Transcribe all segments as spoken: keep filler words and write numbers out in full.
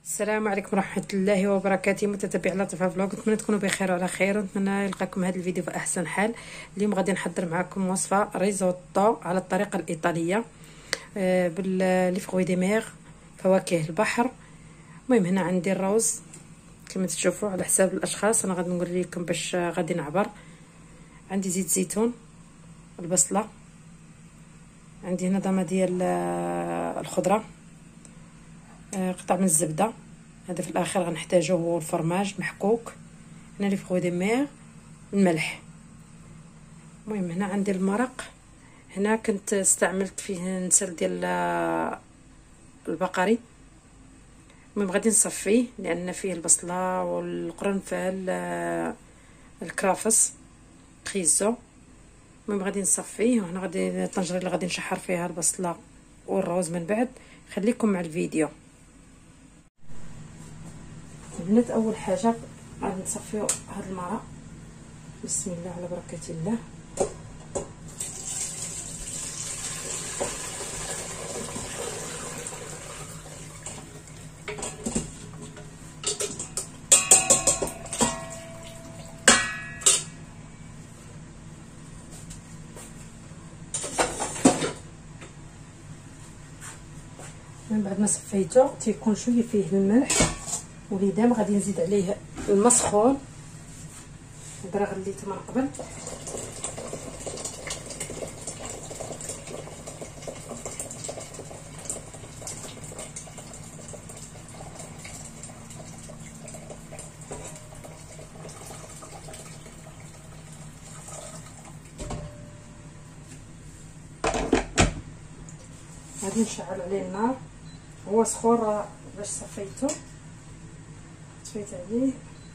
السلام عليكم ورحمه الله وبركاته. متتبعي لطيفه فلوق، نتمنى تكونوا بخير وعلى خير، ونتمنى يلقاكم هذا الفيديو في احسن حال. اليوم غادي نحضر معكم وصفه ريزوتو على الطريقه الايطاليه باللي فروي دي مير، فواكه البحر. المهم هنا عندي الروز كما تشوفوا على حساب الاشخاص، انا غادي نقول لكم باش غادي نعبر. عندي زيت زيتون، البصله، عندي هنا ضمه ديال الخضره، قطع من الزبده، هذا في الاخر غنحتاجو هو الفرماج محكوك. هنا لي فروي دي مير، الملح. المهم هنا عندي المرق، هنا كنت استعملت فيه نسل ديال البقري. المهم غادي نصفيه لان فيه البصله والقرنفل الكرافس خيزو. المهم غادي نصفيه، وهنا غادي الطنجره اللي غادي نشحر فيها البصله والروز من بعد. خليكم مع الفيديو. البنات اول حاجه غادي نصفيو هذا المرق. بسم الله على بركه الله. من بعد ما صفيته تيكون شويه فيه الملح وليدام، غادي نزيد عليه الماء سخون، هذا راه غليته من قبل. غادي نشعل عليه النار، هو سخون راه باش صفيته طفيت عليه.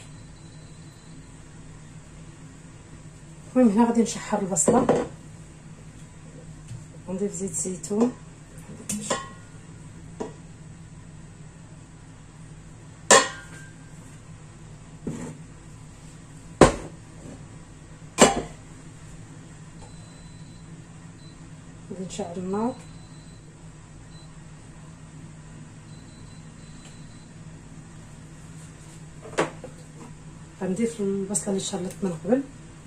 المهم هنا غادي نشحر البصله ونضيف زيت زيتون، غادي نشعل النار. غنضيف البصله اللي شرلت من قبل،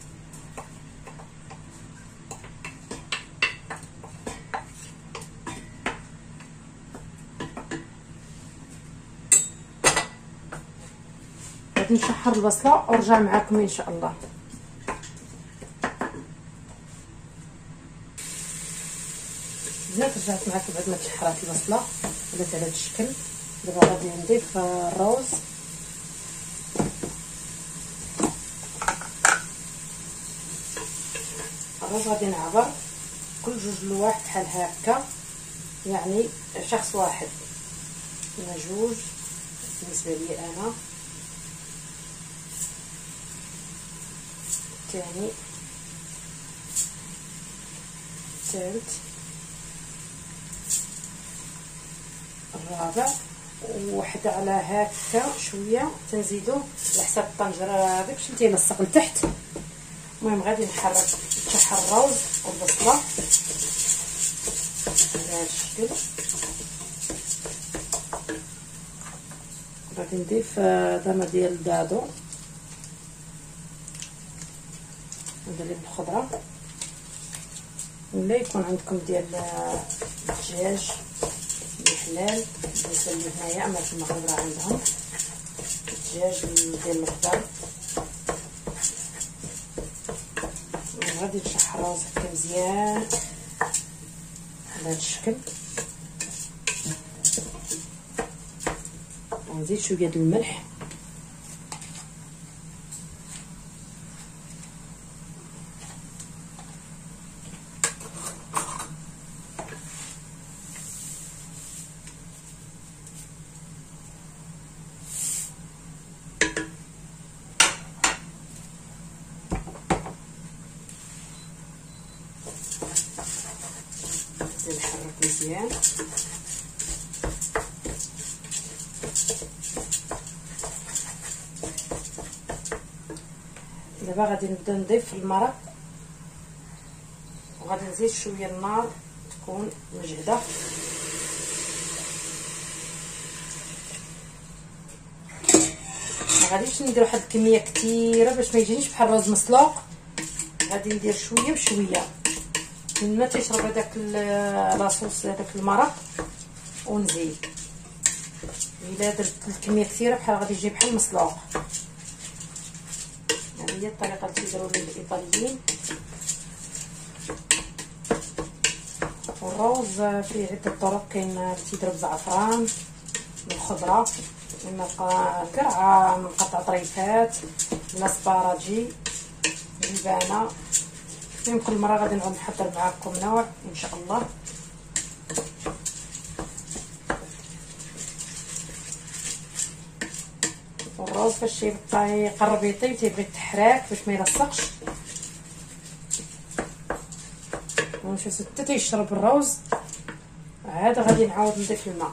غادي نشحر البصله ونرجع معكم ان شاء الله. بزاف رجعت معكم بعد ما تشحرات البصله ولات على هذا الشكل. دابا غادي نضيف الروز، الروز غادي نعبر كل جوج لواحد بحال هكا، يعني شخص واحد. هنا جوج بالنسبه لي انا، الثاني، الثالث، الرابع، وواحد على هكا شويه تنزيدو على حساب الطنجره باش تيلصق لتحت. المهم غادي نحرك نشحر الروز والبصله على هذا الشكل. غادي نضيف ضمه ديال الدادو، هذا اللي بالخضره، ولا يكون عندكم ديال الدجاج الحلال بالنسبه لي هنايا، اما في المغرب راه عندهم الدجاج ديال الخضر. غادي نشحر الروز هكا مزيان على هذا الشكل، ونزيد شويه ديال الملح، نحرك مزيان. دابا غادي نبدا نضيف المرق، وغادي نزيد شويه النار تكون مجهده. غاديش ندير واحد الكميه كثيره باش ما يجينيش بحال الرز مسلوق. غادي ندير شويه بشويه من ما تيشرب هذاك لاصوص هذاك المرق ونزيد. الا درت الكميه كثيره بحال غادي يجي بحال مسلوق. هذه هي الطريقه اللي تيديروا لي الايطاليين. والروز فيه عده طرق، كاين اللي تيديروا بزعفران بالخضره، اما قرعه مقطع طريفات ولا سباراجي بالبانه. المهم كل مره غادي نعاود نحضر معكم نوع ان شاء الله. والروز فاش يبقى يقرب يطيب تيبغي التحراك باش ما يلصقش. ونشوف حتى تيشرب الروز عاد غادي نعاود نضيف الماء.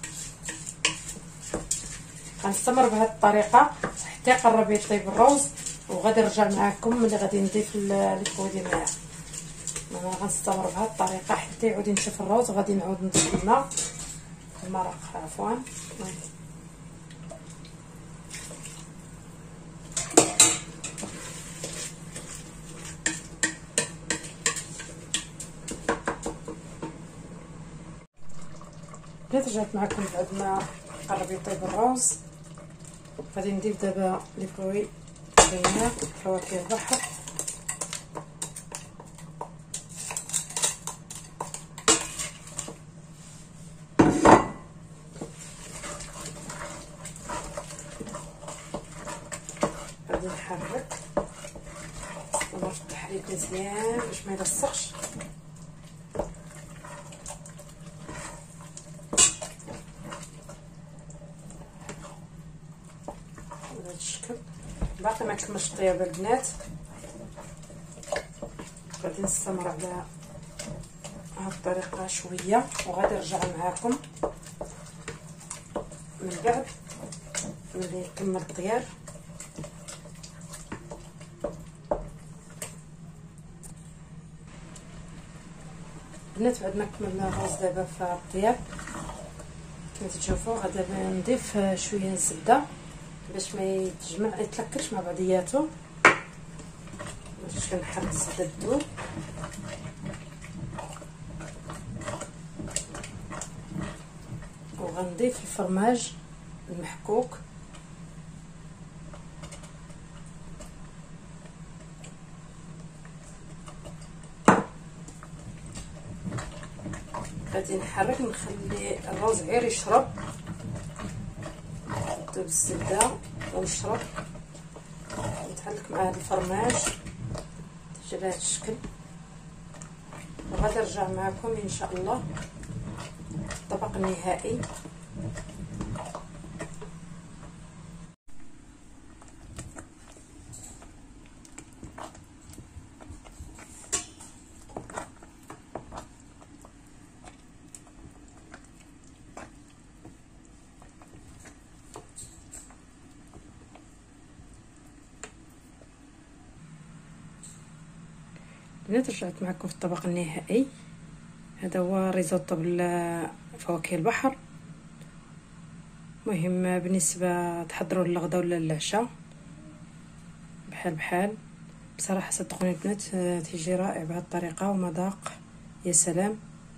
غنستمر بهذه الطريقه حتى يقرب يطيب الروز، وغادي نرجع معكم ملي غادي نضيف الكودي معاه. انا غنستمر بهذه الطريقه حتى يعود ينشف الروز، وغادي نعاود نضيف الماء المرق عفوا. رجعت معكم بعد ما قرب يطيب الروز. غادي نضيف دابا لي فروي ديالنا، فواكه البحر. غادي نحرك ونضيف التحريك مزيان باش ما يلصقش. بهذا الشكل. باقي ما كملش الطياب البنات، غادي نستمر على هاد الطريقه شويه، وغادي نرجع معكم من بعد ملي يكمل الطياب. بنات بعد ما كملنا الرز دابا في الطياب كما تشوفوا، غادي نضيف شويه الزبده باش ما يتجمع يتلكرش مع بعضياته، باش كنحرك الزبده تذوب. وغنضيف الفرماج المحكوك. غادي نحرك نخلي الروز غير يشرب ذوب الزبده ونشرب، نتحرك مع هذا الفرماج تجي بهذا الشكل. وغادي نرجع معكم ان شاء الله الطبق النهائي. بنات رجعت معكم في الطبق النهائي. هذا هو ريزوتو بالفواكه البحر. مهم بالنسبه تحضروا للغدا ولا للعشاء بحال بحال. بصراحه صدقوني البنات تيجي رائع بهذه الطريقه ومذاق يا سلام.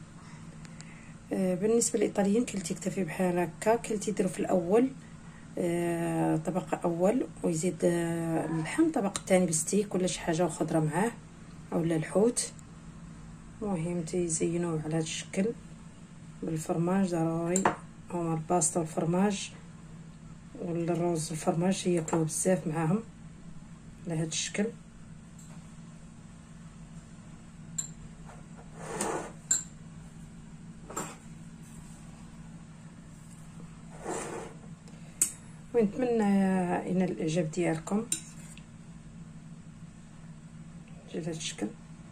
بالنسبه للايطاليين كي تكتفي بحال هكا، كي تيديروا في الاول طبق اول ويزيد اللحم، طبق ثاني بستيك ولا شي حاجه وخضره معاه اولا الحوت. مهم تيزينوه على هذا الشكل بالفرماج. ضروري هما الباستا والفرماج والرز والفرماج ياكلوه بزاف معاهم على هذا الشكل. ونتمنى ينال الاعجاب ديالكم بهذا الشكل.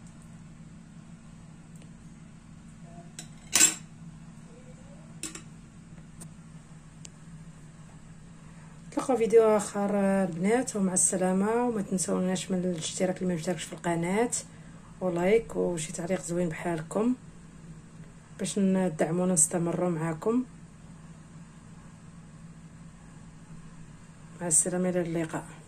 نتلاقاو فيديو اخر البنات، ومع السلامه. وما تنسوناش من الاشتراك اللي ما مشتركش في القناه، ولايك وشي تعليق زوين بحالكم باش ندعمونا نستمروا معكم. مع السلامه، الى اللقاء.